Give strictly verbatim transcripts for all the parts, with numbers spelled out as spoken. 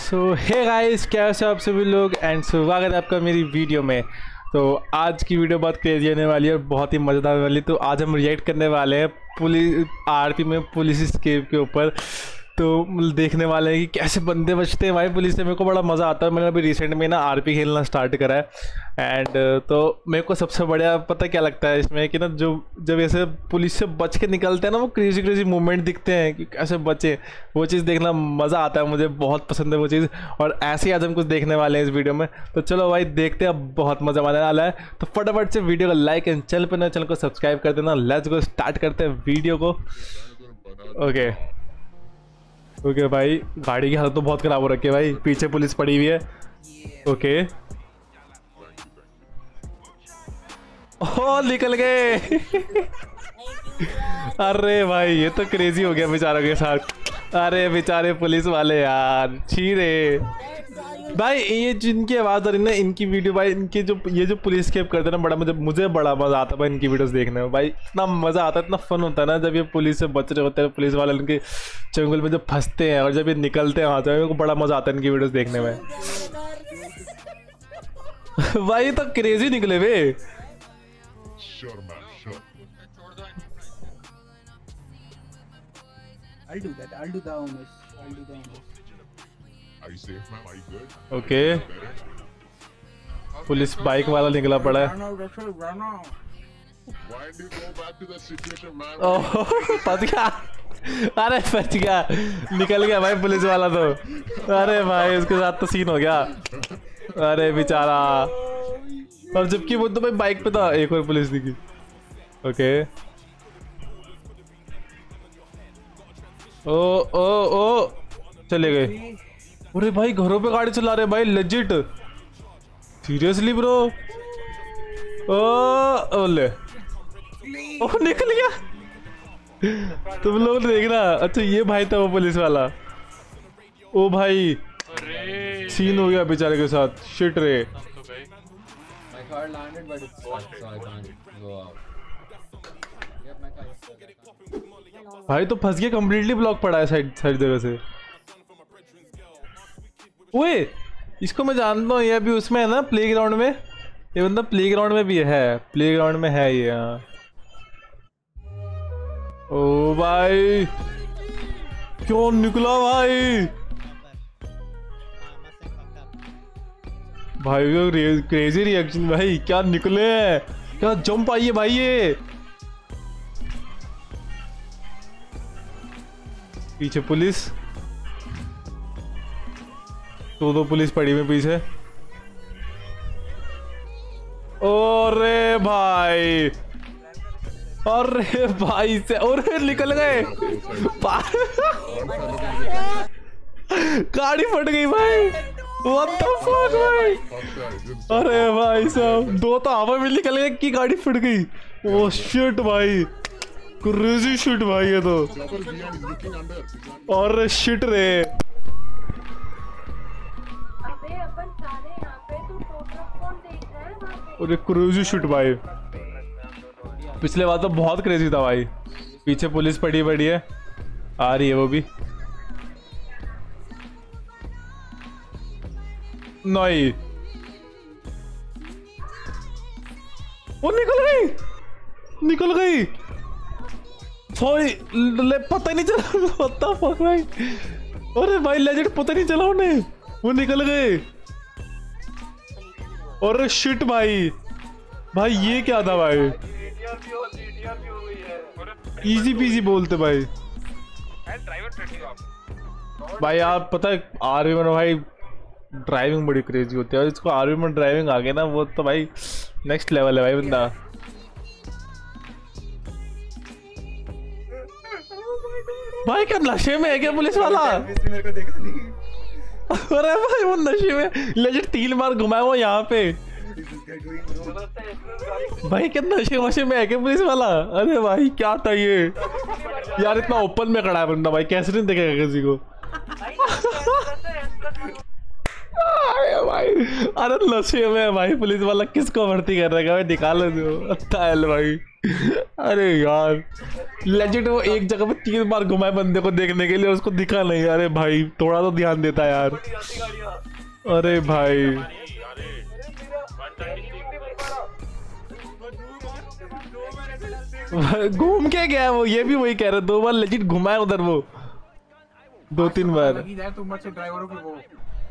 सो hey guys, कैसे हो आप सभी लोग एंड स्वागत है आपका मेरी वीडियो में। तो आज की वीडियो बहुत क्रेजी होने वाली है और बहुत ही मज़ेदार वाली। तो आज हम रिएक्ट करने वाले हैं पुलिस आरपी में पुलिस एस्केप के ऊपर। तो देखने वाले हैं कि कैसे बंदे बचते हैं भाई पुलिस से। मेरे को बड़ा मज़ा आता है। मैंने अभी रिसेंट में ना आरपी खेलना स्टार्ट करा है एंड तो मेरे को सबसे बढ़िया पता क्या लगता है इसमें कि ना जो जब ऐसे पुलिस से बच के निकलते हैं ना, वो क्रेजी क्रेजी मूवमेंट दिखते हैं कि कैसे बचे। वो चीज़ देखना मज़ा आता है, मुझे बहुत पसंद है वो चीज़। और ऐसे ही आज हम कुछ देखने वाले हैं इस वीडियो में। तो चलो भाई देखते हैं, बहुत मज़ा आने वाला है। तो फटाफट से वीडियो को लाइक एंड चैनल पर नए चैनल को सब्सक्राइब कर देना। लेट्स गो, स्टार्ट करते हैं वीडियो को। ओके ओके भाई, गाड़ी की हालत तो बहुत ख़राब हो रखी है भाई, पीछे पुलिस पड़ी हुई है। ओके ओह निकल गए। अरे भाई ये तो क्रेजी हो गया बेचारों के साथ। अरे बेचारे पुलिस वाले यार, छीरे भाई। ये जिनकी आवाज़ आ रही ना, इनकी वीडियो भाई, इनके जो ये जो पुलिस एस्केप करते हैं ना, बड़ा मुझे मुझे बड़ा मज़ा आता है भाई इनकी वीडियोस देखने में। भाई इतना मज़ा आता है, इतना फन होता है ना जब ये पुलिस से बच रहे होते हैं, पुलिस वाले उनके चंगुल में जब फंसते हैं और जब ये निकलते हैं वहाँ से, मेरे को बड़ा मज़ा आता है इनकी वीडियोस देखने में। भाई तो क्रेजी निकले वे। I'll do that. I'll do the honors. I'll do the honors. Are you safe, ma'am? Are you good? Okay police bike वाला निकला पड़ा है। Run out, Rachel, run out. Why did you go back to that situation, ma'am? ओह फंस गया। अरे फंस गया, निकल गया भाई पुलिस वाला तो। अरे भाई उसके साथ तो सीन हो गया। अरे बेचारा, और जबकि वो तो भाई बाइक पे था। एक और पुलिस दिखी। ओके ओ ओ ओ चले गए। अरे भाई घरों पे गाड़ी चला रहे भाई, लेजिट सीरियसली ब्रो। ओ ओले ओ निकल गया। तुम लोग देखना। अच्छा ये भाई था वो पुलिस वाला। ओ भाई सीन हो गया बेचारे के साथ। शिट रे। My car landed, but it's stuck, so I can't go out. Yep, my car is stuck. भाई तो फंस गया, कंप्लीटली ब्लॉक पड़ा है साइड साइड जगह से। ओए इसको मैं जानता हूँ, ये अभी उसमें है ना प्लेग्राउंड में। ये बंदा प्लेग्राउंड में भी है, प्लेग्राउंड में है ये। हाँ ओ भाई क्यों निकला भाई। भाई रे, क्रेजी रिएक्शन भाई, क्या निकले हैं, क्या जंप आई है भाई ये। पीछे पुलिस, दो दो पुलिस पड़ी हुई पीछे। अरे भाई, अरे भाई से और निकल गए। गाड़ी फट गई भाई। What the fuck भाई। अरे भाई साहब, दो तो हवा में निकल गए कि गाड़ी फट गई। ओ शिट भाई, क्रेजी शिट भाई ये तो। और शिट रे। अरे क्रेजी शिट भाई, पिछले बार तो बहुत क्रेजी था भाई। पीछे पुलिस पड़ी पड़ी है, आ रही है वो भी। नहीं वो निकल गई, निकल गई सॉरी, पता ही नहीं चला। What the fuck भाई। अरे भाई लेजेंड, पता नहीं चला उन्हें, वो निकल गए। अरे शिट भाई, भाई ये क्या था भाई। इजी पीजी बोलते भाई। भाई आप पता है आर्मी में भाई ड्राइविंग बड़ी क्रेजी होती है, और इसको आर्मी में ड्राइविंग आ गया ना, वो तो भाई नेक्स्ट लेवल है भाई बंदा। भाई क्या नशे में है क्या पुलिस वाला। अरे भाई वो नशे में लेजिट तीन बार घुमाया वो यहाँ पे। भाई क्या नशे वशे में है क्या पुलिस वाला। अरे भाई क्या था ये यार, इतना ओपन में खड़ा है बंदा भाई, कैसे नहीं देखेगा किसी को। है भाई। अरे नशे में है भाई, पुलिस वाला किसको भर्ती कर रहा है भाई, निकालो दो। अच्छा है भाई। अरे यार लेजिट वो एक जगह पे तीन बार घुमाए बंदे को देखने के लिए, उसको दिखा नहीं। अरे भाई थोड़ा तो ध्यान देता यार। अरे भाई घूम के गया वो, ये भी वही कह रहे, दो बार लेजिट घुमाया उधर वो, दो तीन बार। ड्राइवरों की वो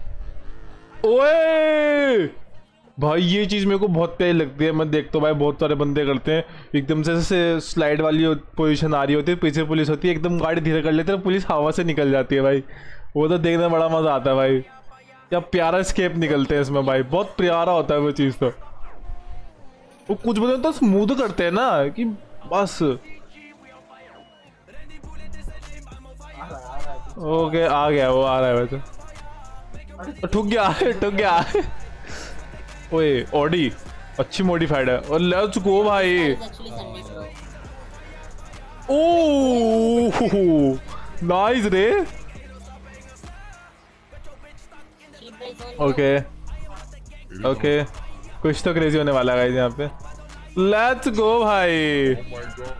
ओए भाई ये चीज मेरे को बहुत प्यारी लगती है। मैं देखता हूँ भाई बहुत सारे बंदे करते हैं, एकदम से जैसे स्लाइड वाली पोजीशन आ रही होती है, पीछे पुलिस होती है, एकदम गाड़ी धीरे कर लेते हैं, पुलिस हवा से निकल जाती है भाई। वो तो देखने में बड़ा मजा आता है भाई, क्या प्यारा स्केप निकलते हैं इसमें भाई, बहुत प्यारा होता है वो चीज। तो वो कुछ बंदे तो स्मूथ करते हैं ना कि बस। ओके आ गया वो, आ रहा है वैसे। ठुक गया ठुक गया। ओए ऑडी अच्छी मॉडिफाइड है, और लेट्स गो भाई। ओह नाइस रे। ओके ओके कुछ तो क्रेजी होने वाला है यहाँ पे। लेट्स गो भाई। Oh my god.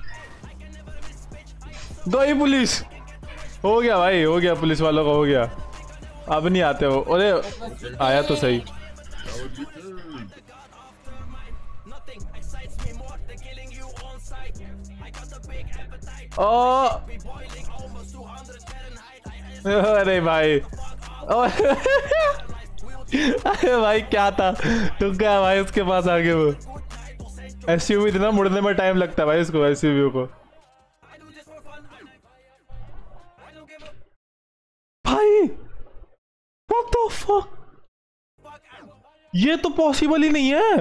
दो ही पुलिस हो गया भाई, हो गया पुलिस वालों का हो गया। अब नहीं आते वो। अरे आया तो सही। That was good. ओ अरे भाई अरे भाई क्या था, टुक गया भाई उसके पास आगे। वो एसयूवी थी ना, मुड़ने में टाइम लगता है भाई इसको, एसयूवी को। भाई what the fuck, ये तो पॉसिबल ही नहीं है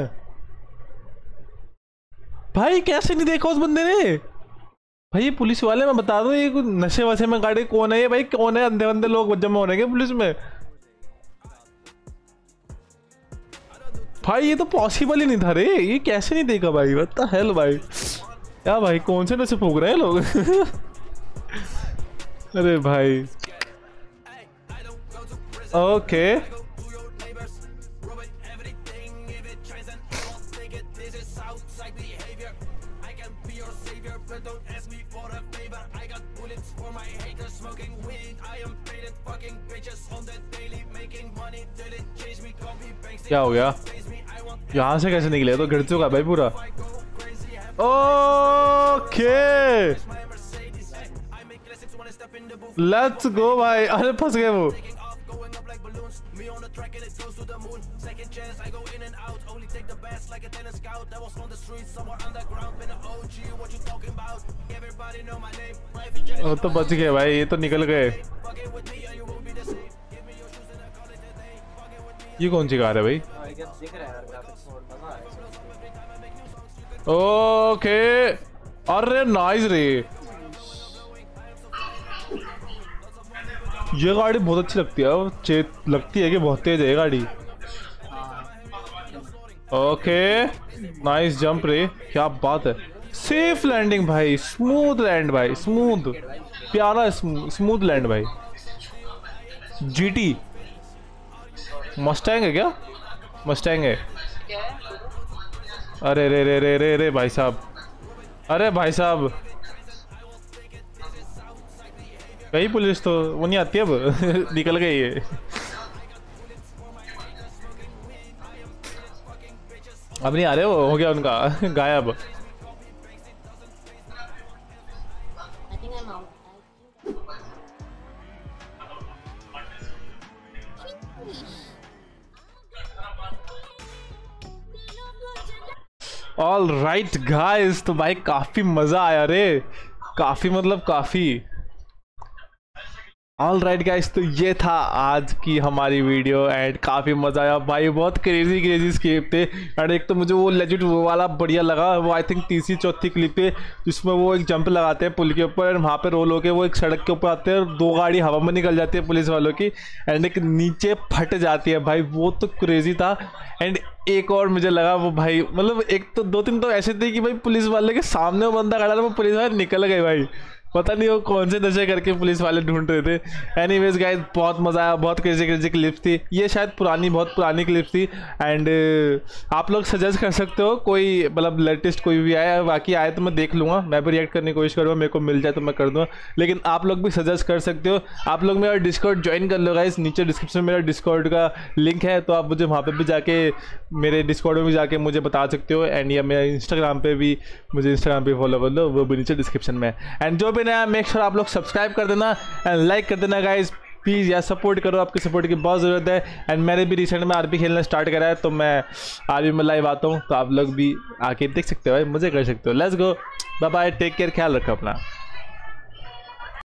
भाई। कैसे नहीं देखा उस बंदे ने भाई। ये पुलिस वाले मैं बता दूं, ये नशे वशे में गाड़ी कौन है ये भाई, कौन है? अंधे अंधे लोग जमा होने के पुलिस में भाई, ये तो पॉसिबल ही नहीं था रे। ये कैसे नहीं देखा भाई, व्हाट द हेल भाई। क्या भाई कौन से नशे फूक रहे हैं लोग। अरे भाई ओके क्या हो गया, यहाँ से कैसे निकले? तो गिर चुका भाई पूरा। ओके लेट्स गो भाई। अरे फंस गए वो। वो तो बच गए भाई, ये तो निकल गए। ये कौन सी कार है भाई? ओके अरे नाइस रे। ये गाड़ी बहुत अच्छी लगती है, चेत लगती है कि बहुत तेज है ये गाड़ी। ओके नाइस जंप रे, क्या बात है। सेफ लैंडिंग भाई, स्मूथ लैंड भाई, स्मूथ प्यारा स्मूथ लैंड भाई। जीटी मस्टैंग है क्या? मस्टैंग है। अरे रे रे रे रे रे भाई साहब, अरे भाई साहब गई पुलिस तो, वो नहीं आती अब। निकल गई है। अब नहीं आ रहे, वो हो गया उनका गायब। ऑल राइट गाइस, तो भाई काफी मजा आया रे, काफी मतलब काफी। ऑल राइट गाइस, तो ये था आज की हमारी वीडियो एंड काफ़ी मज़ा आया भाई, बहुत क्रेजी क्रेजी स्केप थे। एंड एक तो मुझे वो लेजिट वो वाला बढ़िया लगा, वो आई थिंक तीसरी चौथी क्लिप पे जिसमें वो एक जंप लगाते हैं पुल के ऊपर एंड वहाँ पे रोल होके वो एक सड़क के ऊपर आते हैं, दो गाड़ी हवा में निकल जाती है पुलिस वालों की एंड एक नीचे फट जाती है भाई, वो तो क्रेजी था। एंड एक और मुझे लगा वो भाई, मतलब एक तो दो तीन तो ऐसे थे कि भाई पुलिस वाले के सामने वो बंदा खड़ा था, वो पुलिस वाले निकल गए भाई, पता नहीं वो कौन से नशे करके पुलिस वाले ढूंढ रहे थे। एनीवेज गाइस बहुत मज़ा आया, बहुत क्रेजी क्रेजी क्लिप्स थी ये, शायद पुरानी बहुत पुरानी क्लिप्स थी। एंड आप लोग सजेस्ट कर सकते हो कोई मतलब लेटेस्ट कोई भी आया, बाकी आए तो मैं देख लूँगा, मैं भी रिएक्ट करने की कोशिश करूँगा, मेरे को मिल जाए तो मैं कर दूँगा। लेकिन आप लोग भी सजेस्ट कर सकते हो। आप लोग मेरा डिस्कॉर्ड ज्वाइन कर लो गाइस, नीचे डिस्क्रिप्शन में मेरा डिस्कॉर्ड का लिंक है, तो आप मुझे वहाँ पर भी जाके मेरे डिस्कॉर्ड में भी जाके मुझे बता सकते हो। एंड या मेरा इंस्टाग्राम पे भी मुझे इंस्टाग्राम पे फॉलो कर लो, वो भी नीचे डिस्क्रिप्शन में। एंड जो भी नया मेक श्योर आप लोग सब्सक्राइब कर देना एंड लाइक कर देना गाइस प्लीज़ यार, सपोर्ट करो, आपकी सपोर्ट की बहुत ज़रूरत है। एंड मैंने भी रिसेंट में आरपी खेलना स्टार्ट करा है, तो मैं आरपी में लाइव आता हूँ, तो आप लोग भी आके देख सकते हो, मुझे कर सकते हो। Let's go, bye bye, take care, ख्याल रखो अपना।